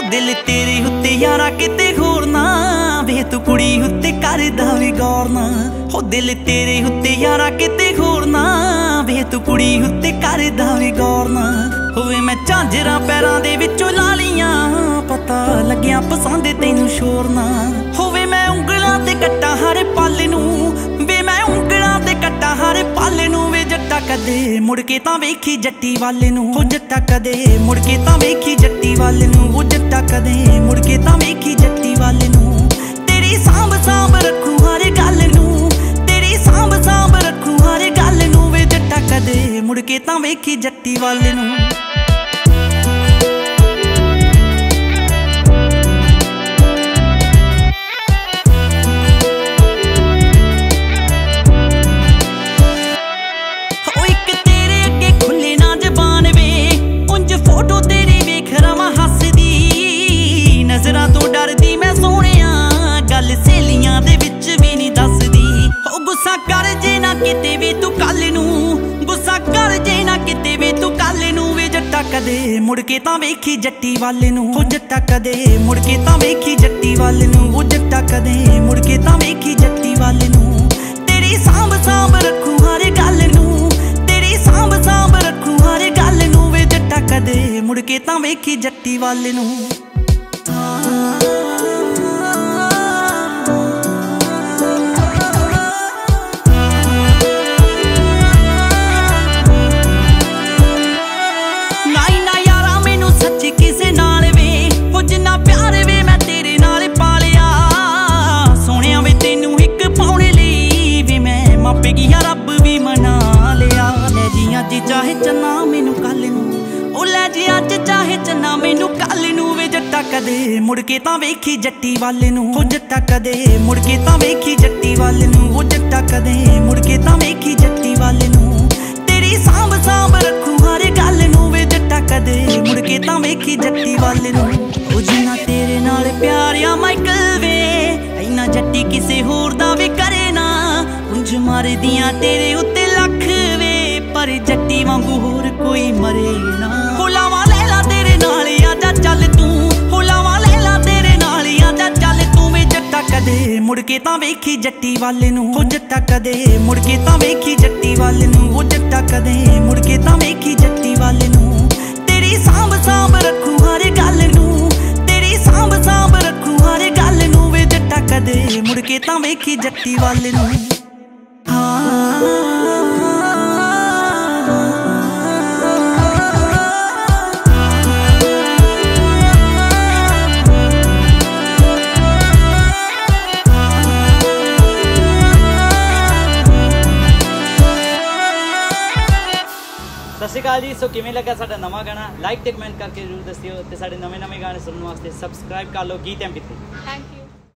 दिल तेरे उत्ते यारा किते होर ना वे तू कुड़ी उत्ते करदा वी गौर ना। हो दिल तेरे उत्ते यारा किते होर ना वे तू कुड़ी उत्ते करदा वी गौर ना। होवे मैं झांजरा पैरां दे विचों ला लियां पता लग्या पसंद तैनू शोर ना। होवे मैं उंगलां ते कट्टा हर पल नू वे मैं उंगलां ते कट्टा हर पल नू। वे जट्टा कदे मुड़ के तां वेखी जट्टी वाल नू। हो जट्टा कदे मुड़ के तां वेखी जट्टी वाल नू। हो जट्टा कदे मुड़ के तां वेखी जट्टी वाल नू। तेरी सांभ सांभ रखूं हर गल नू तेरी सांभ सांभ रखूं हर गल नू। वे जट्टा कदे मुड़ के तां वेखी जट्टी वाल नू। नज़रां तो डरदी मैं सोहणिया गल सहेलियां दे विच भी नहीं दसदी। हो गुस्सा कर जे ना किते वी तू कल नू गुस्सा कर जे ना किते वी तू कल नू। वे जट्टा कदे मुड़ के तां वेखी जट्टी वाल नू। हो जट्टा कदे मुड़ के तां वेखी जट्टी वाल नू। हो जट्टा कदे मुड़ के तां वेखी जट्टी वाल नू। तेरी सांभ सांभ रखूं हर गल नू तेरी सांभ सांभ रखूं हर गल नू। वे जट्टा कदे मुड़ के तां वेखी जट्टी वाल नू। चाहे चन्ना मैनू कल नू ओ लै जी अज चाहे चन्ना मैनू कल नू। वे जट्टा कदे मुड़ के तां वेखी जट्टी वाल नू। हो जट्टा कदे मुड़ के तां वेखी जट्टी वाल नू। हो जट्टा कदे मुड़ के तां वेखी जट्टी वाल नू। तेरी सांभ सांभ रखूं हर गल नू। वे जट्टा कदे मुड़ के तां वेखी जट्टी वाल नू। ओ जिन्ना तेरे नाल प्यार आ माइकल वे इन्ना जट्टी किसे होर दा वे करे ना। उंज मारदियां तेरे उत्ते लख वे पर जट्टी वांगू होर कोई मरे ना। हो लावां लैला तेरे नाल आजा चल तू हो लावां लैला तेरे नाल आजा चल तू। वे जट्टा कदे मुड़ के तां वेखी जट्टी वाल नू। हो जट्टा कदे मुड़ के तां वेखी जट्टी वाल नू। हो जट्टा कदे मुड़ के तां वेखी जट्टी वाल नू। तेरी सांभ सांभ रखूं हर गल नू तेरी सांभ सांभ रखूं हर गल नू। वे जट्टा कदे मुड़ के तां वेखी जट्टी वाल नू। सत श्री अकाल जी। सो किवें लगा साडा नवा गाना लाइक ते कमेंट करके जरूर दस्सिओ ते साडे नवे गाने सुनने वास्ते सबसक्राइब कर लो गीत MP3। Thank you.